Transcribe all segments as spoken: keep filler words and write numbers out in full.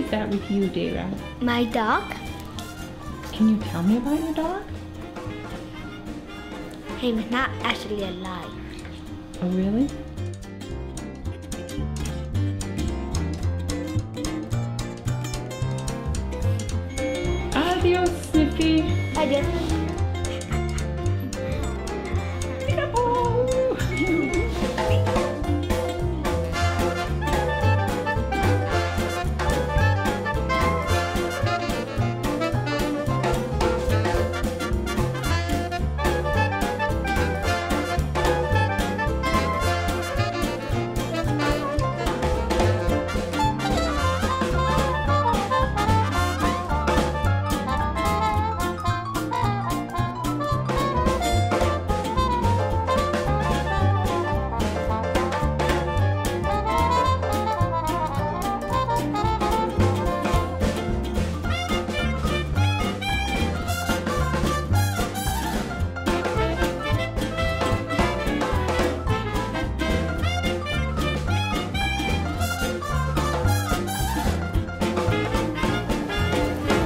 is that with you, Deyra? My dog. Can you tell me about your dog? He's not actually alive. Oh, really? Adios, Sniffy. Adios.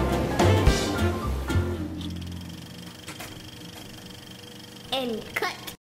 And cut.